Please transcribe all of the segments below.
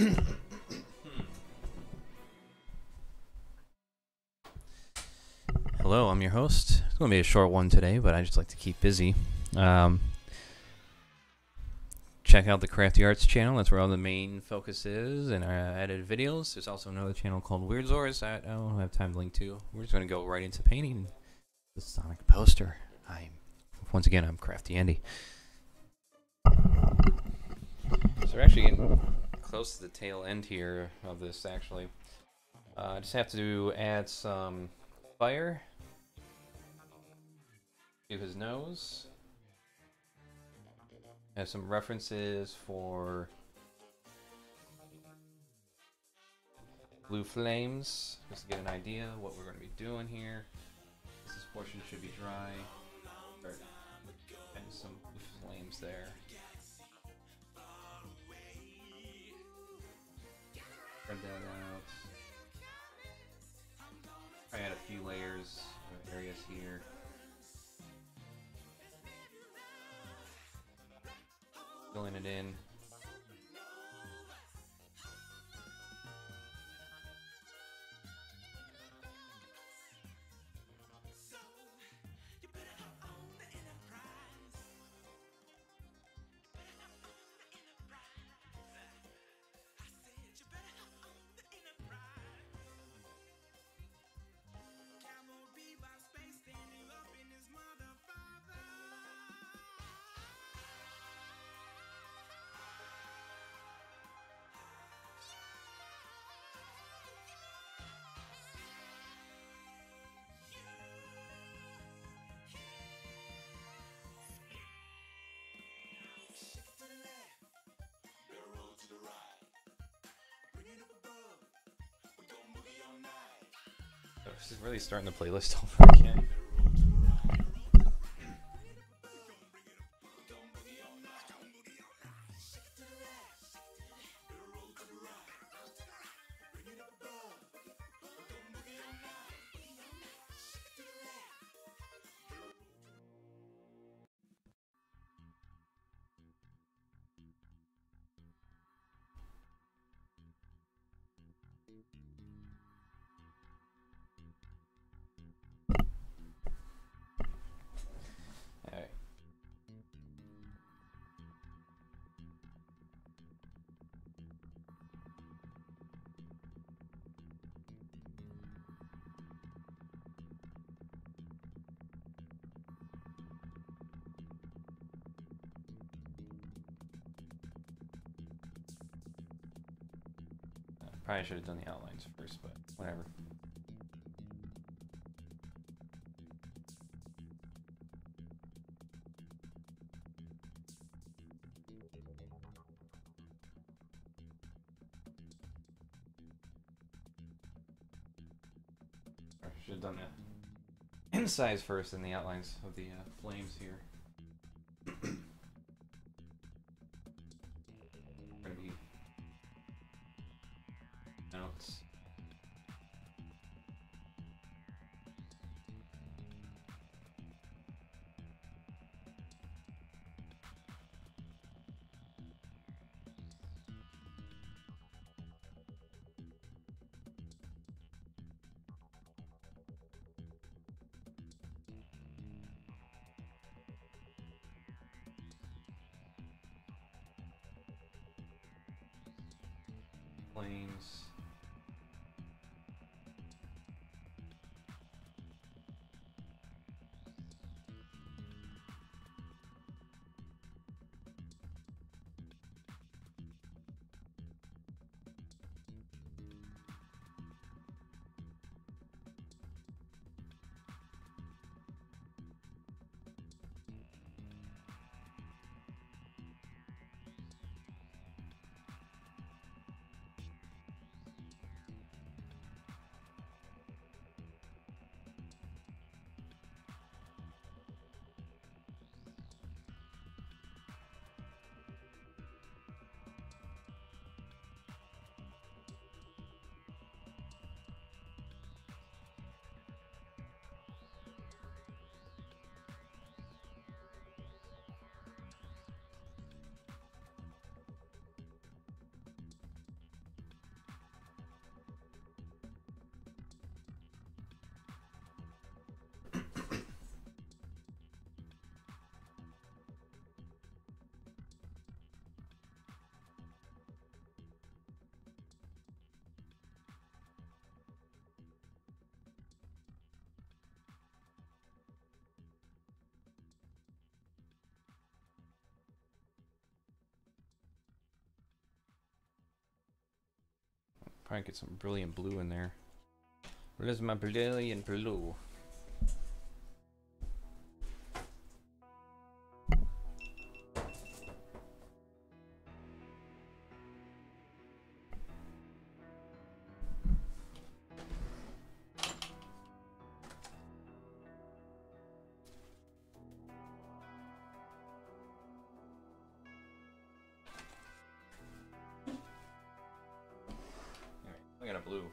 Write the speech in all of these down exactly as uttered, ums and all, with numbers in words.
Hello, I'm your host. It's going to be a short one today, but I just like to keep busy. Um, check out the Crafty Arts channel. That's where all the main focus is, and our edited videos. There's also another channel called Weird Zors that I don't have time to link to. We're just going to go right into painting the Sonic poster. I'm once again I'm Craftyandy. So we're actually getting close to the tail end here of this. Actually, uh, I just have to add some fire to his nose. Have some references for blue flames, just to get an idea of what we're going to be doing here. This portion should be dry. Start adding some blue flames there. Spread that out. I add a few layers of areas here. Filling it in. This is really starting the playlist over again. Probably should have done the outlines first, but whatever. Or should have done the insides first and the outlines of the uh, flames here. Flames. Try and get some brilliant blue in there. Where is my brilliant blue? I got a blue.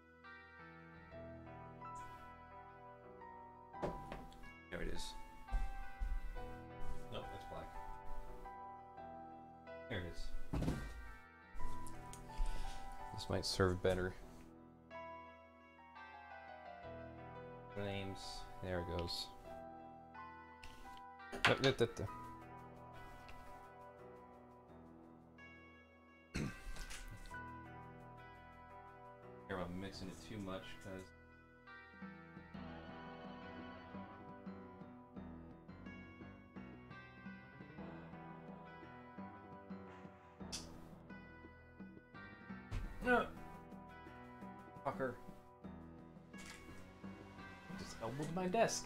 There it is. No, that's black. There it is. This might serve better. Flames. There it goes. Da, da, da, da. I'm mixing it too much because no fucker just elbowed my desk.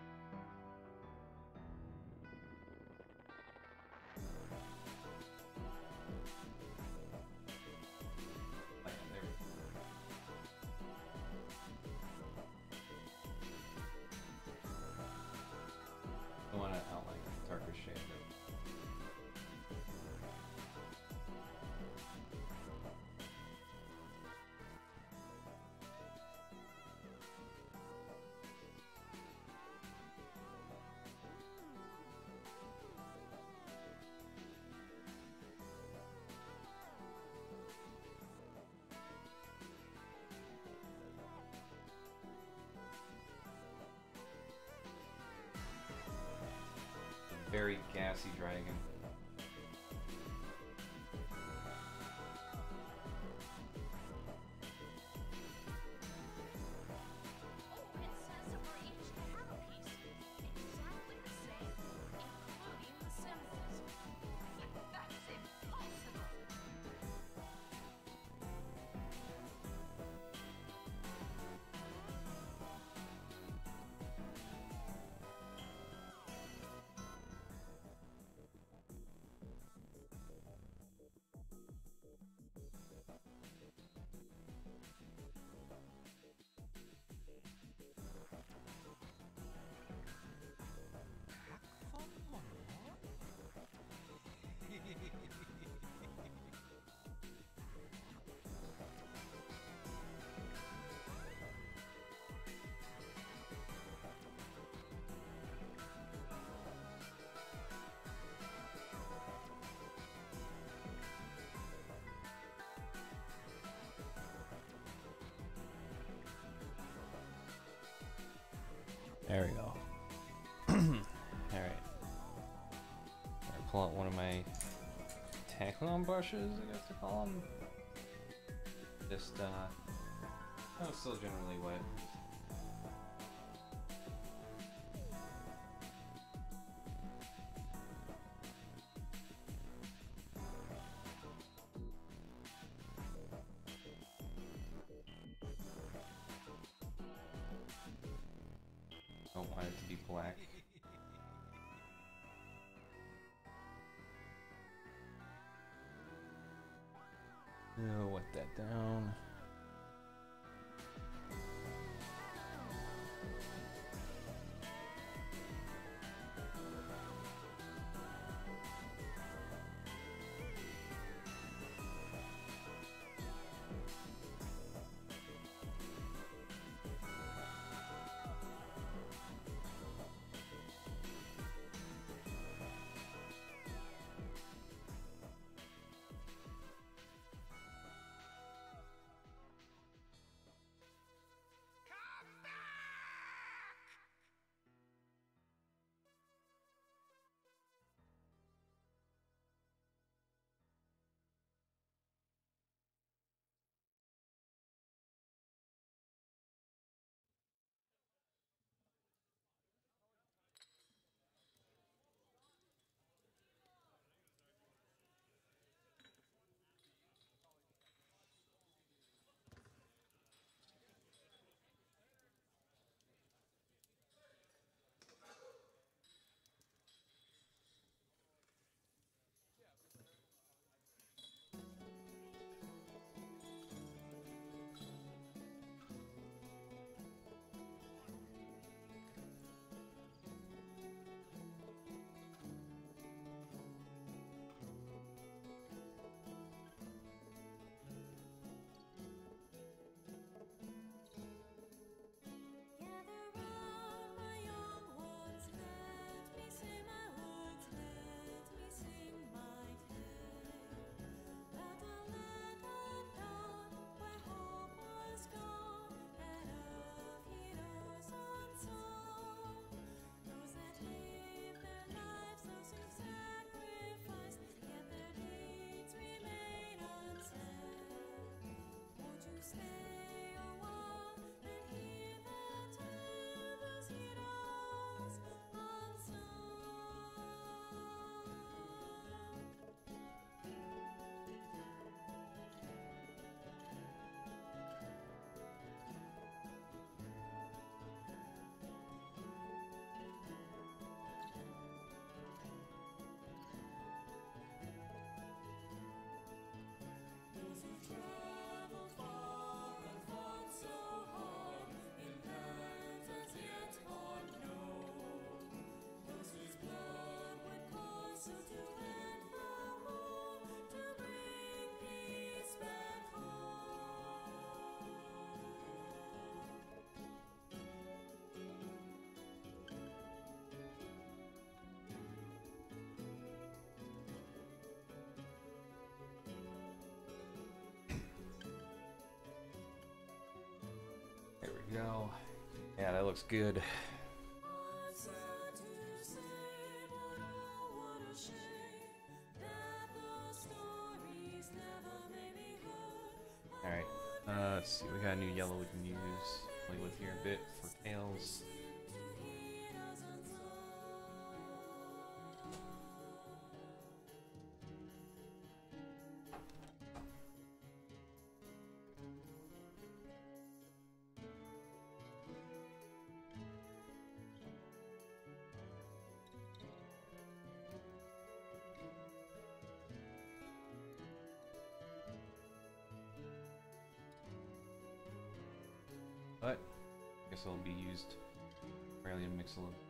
Very gassy dragon. There we go. Alright. Pull out one of my tackle-on brushes, I guess to call them. Just, uh, oh, it's still generally wet. Don't want it to be black. Oh, wet that down. we go. Yeah, that looks good. Alright, uh, let's see, we got a new yellow we can use. Play with here a bit for tails. But I guess it'll be used fairly to mix a little.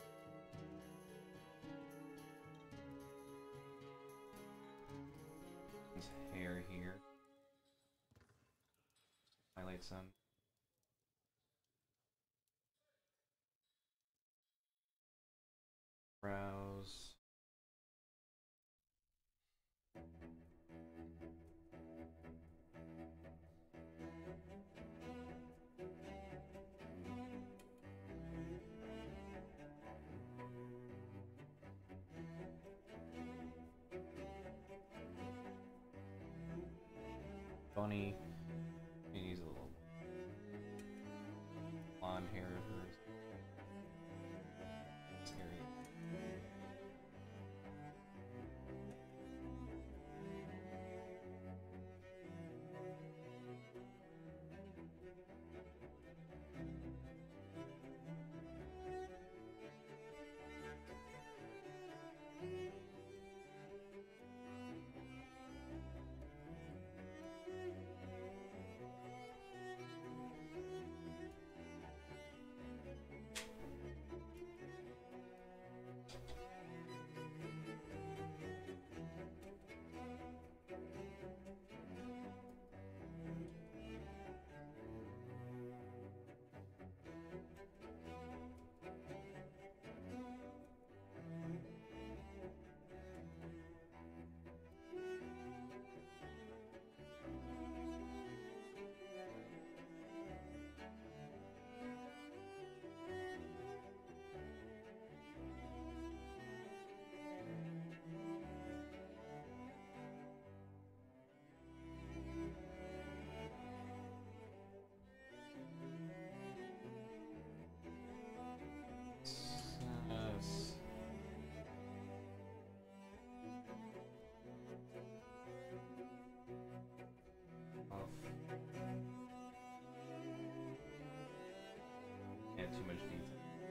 His hair here. Highlight some. Brows. Bunny, he needs a little blonde hair for his area. Yes. Off. Yeah, too much detail.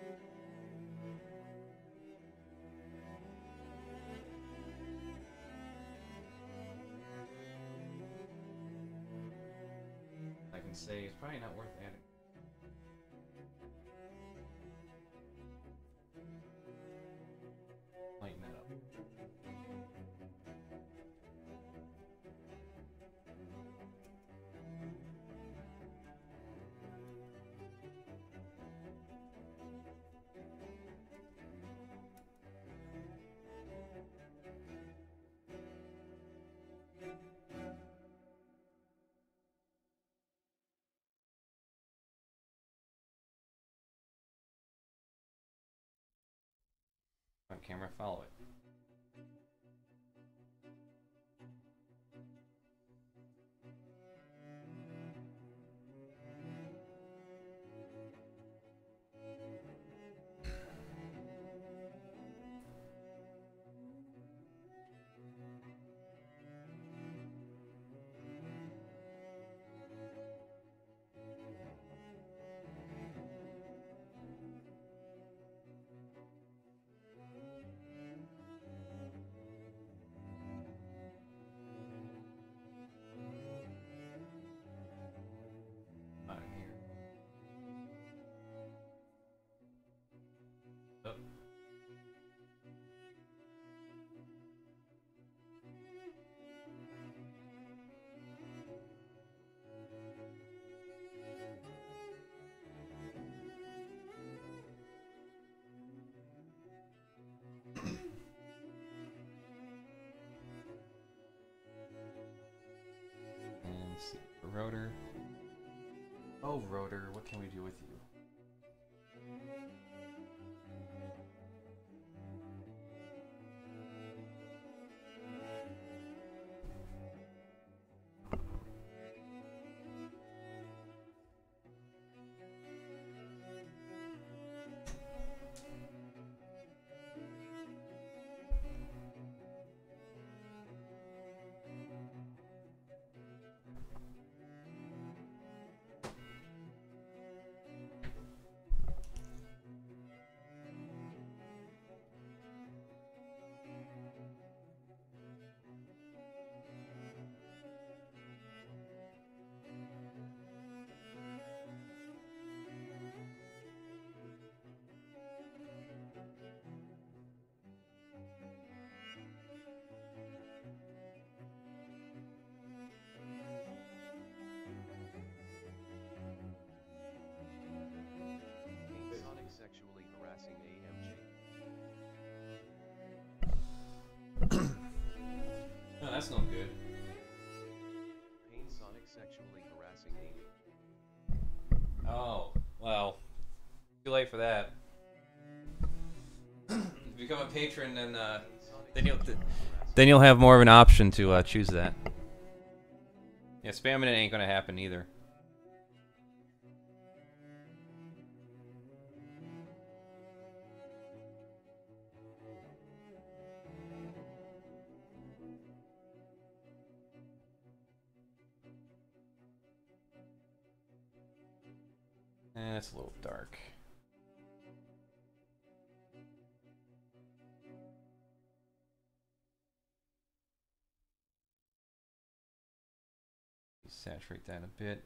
I can say it's probably not worth adding. Lighten that up. Front camera, follow it. Out here. Up. And see the rotor. Oh, Rotor, what can we do with you? Sexually harassing A M G. No, that's no good. Pain Sonic sexually harassing Amy. Oh, well, too late for that. If you become a patron, then uh, then you'll th then you'll have more of an option to uh, choose that. Yeah, spamming it ain't gonna happen either. Eh, it's a little dark. Saturate that a bit.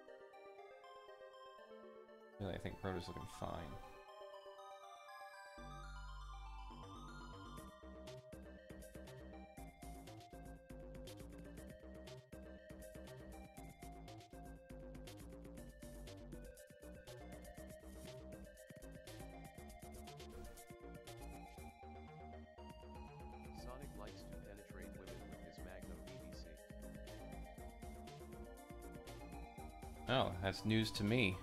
Really, I think Rotor's looking fine. Sonic likes to penetrate women with his Magnum B B C. Oh, that's news to me.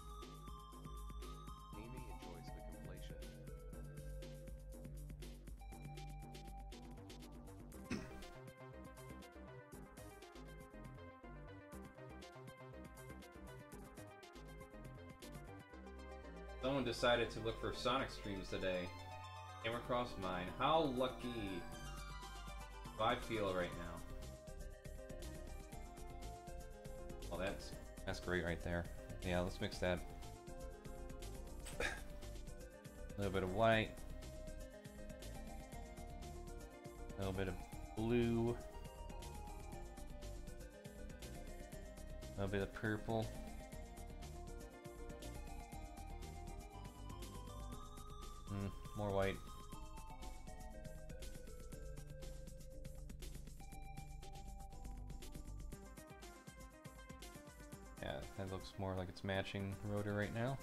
Amy enjoys the completion. Someone decided to look for Sonic streams today. Came across mine. How lucky do I feel right now? Oh, that's that's great right there. Yeah, let's mix that. A little bit of white. A little bit of blue. A little bit of purple. Mm, more white. Yeah, that looks more like it's matching Rotor right now.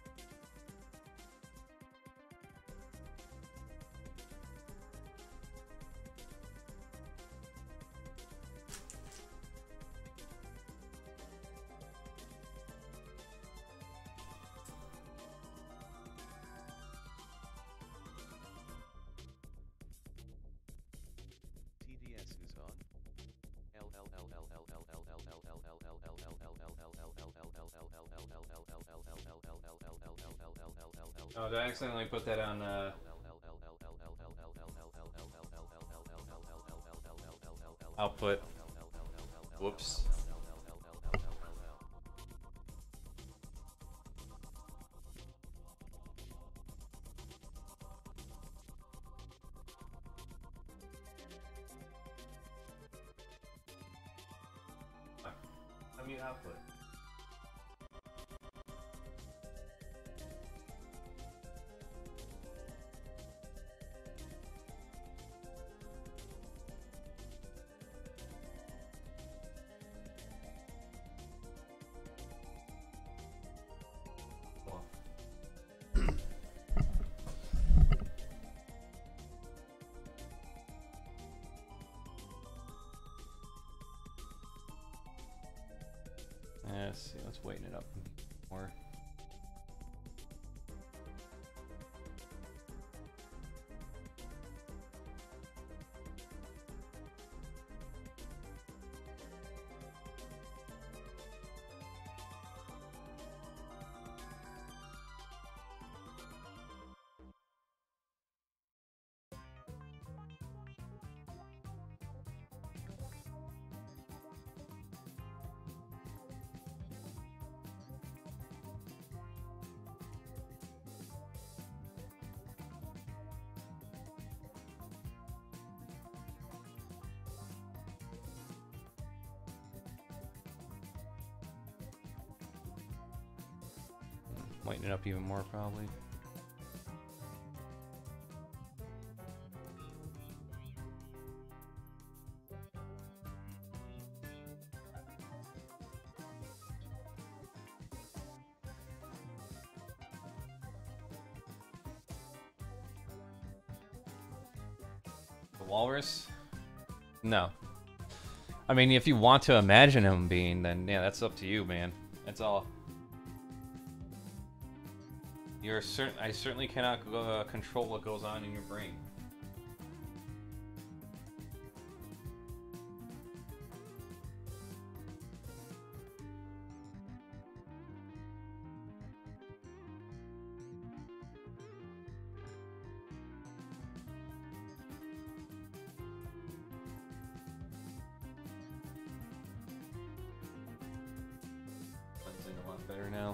T D S is on. Oh, did I accidentally put that on uh output? Whoops. Unmute output. see, let's whiten it up more. Whiten it up even more, probably. The walrus? No. I mean, if you want to imagine him being, then yeah, that's up to you, man. That's all. You're certain. I certainly cannot go, uh, control what goes on in your brain. Blending a lot better now.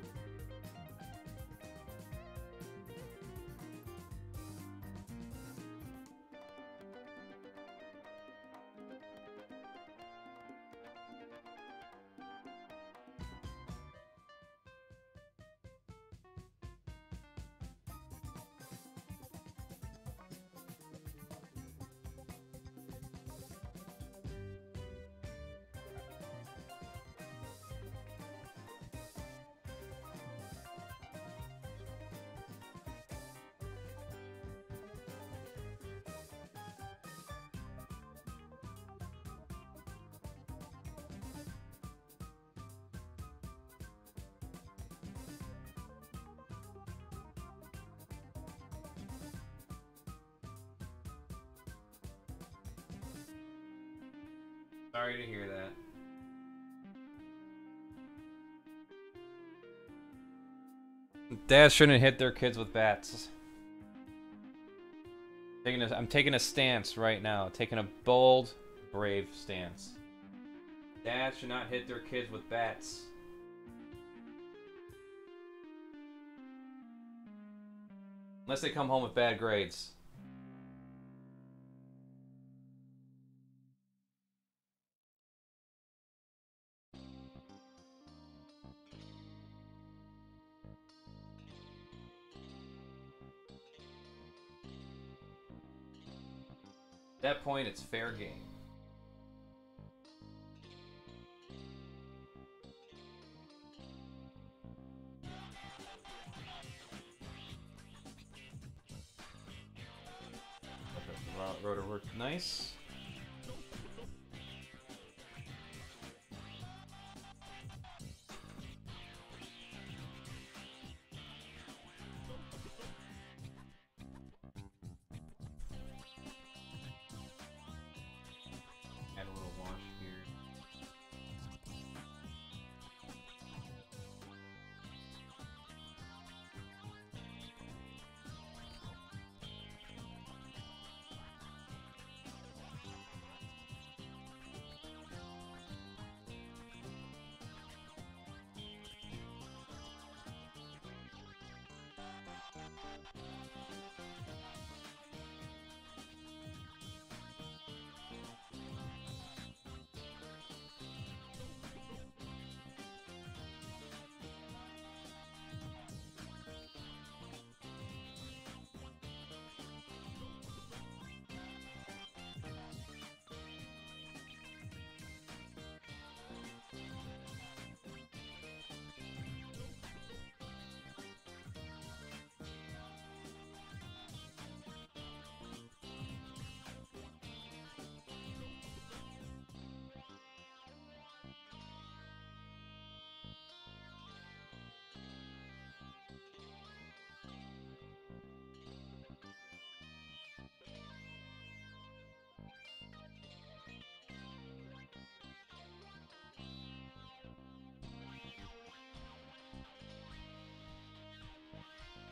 Sorry to hear that. Dads shouldn't hit their kids with bats. Taking a, I'm taking a stance right now. Taking a bold, brave stance. Dads should not hit their kids with bats. Unless they come home with bad grades. At that point, it's fair game. Rotor worked nice. Add a little wash here.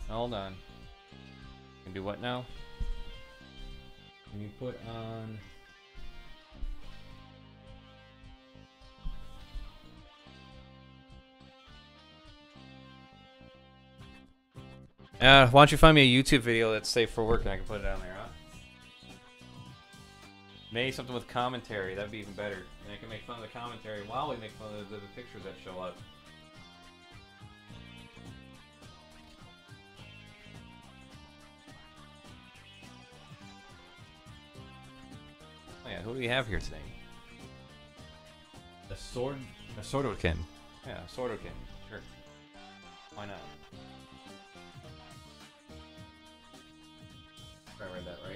Hold on. Can do what now? Can you put on? Uh, why don't you find me a YouTube video that's safe for work and I can put it on there, huh? Maybe something with commentary. That'd be even better. And I can make fun of the commentary while we make fun of the, the pictures that show up. Oh yeah, who do we have here today? A sword, a Sordokin. Yeah, a Sordokin. Sure. Why not? If I read that right.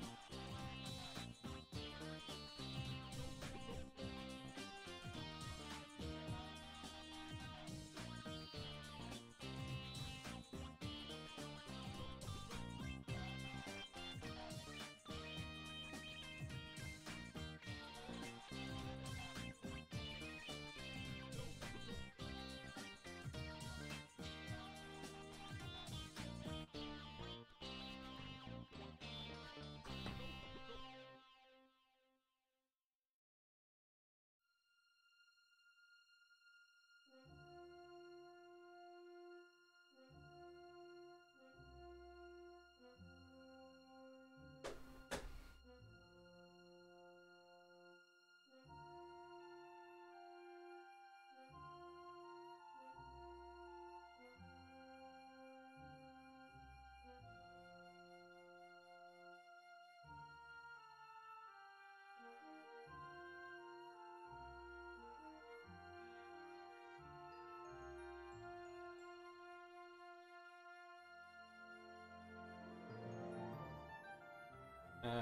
Uh,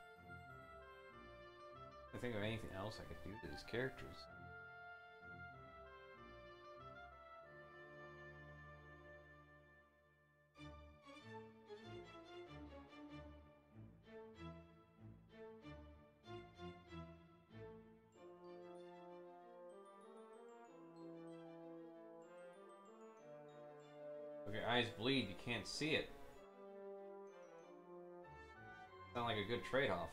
I think of anything else I could do to these characters. If your eyes bleed, you can't see it. Sound like a good trade-off.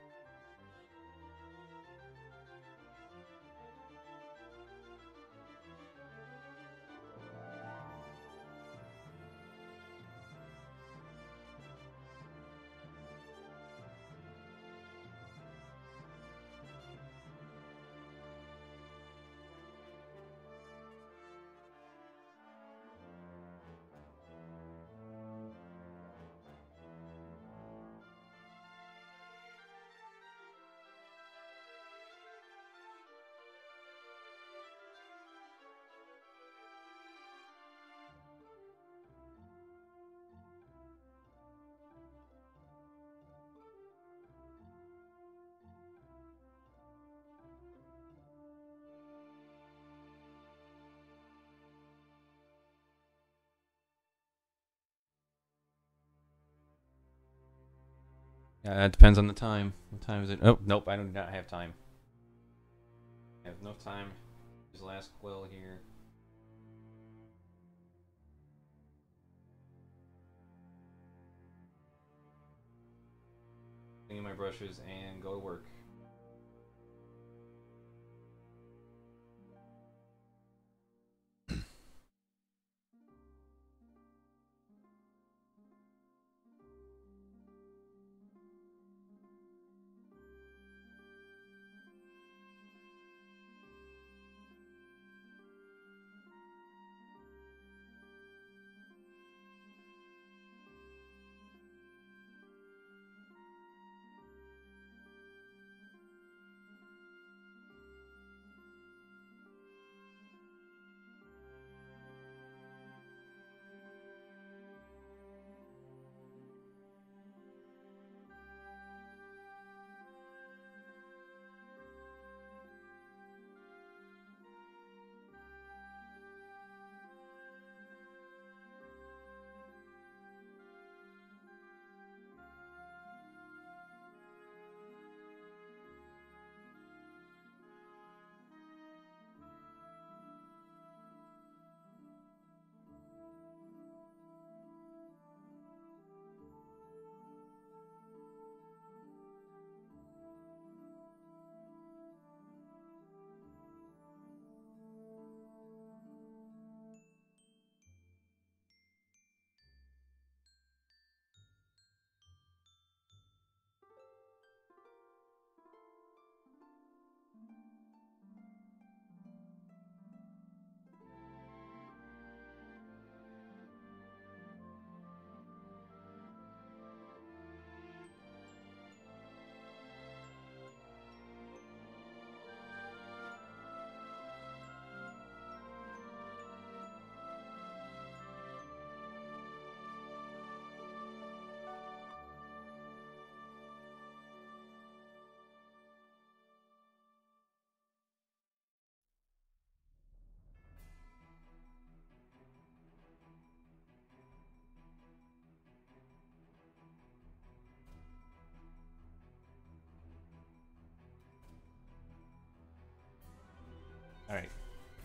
Yeah, it depends on the time. What time is it? Oh, nope, I do not have time. I have no time. His last quill here. Clean my brushes and go to work.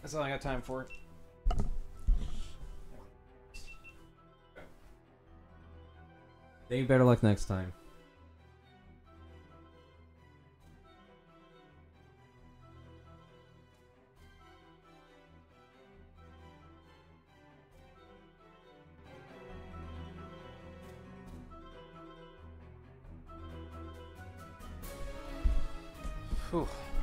That's all I got time for. Dave, better luck next time. Whew.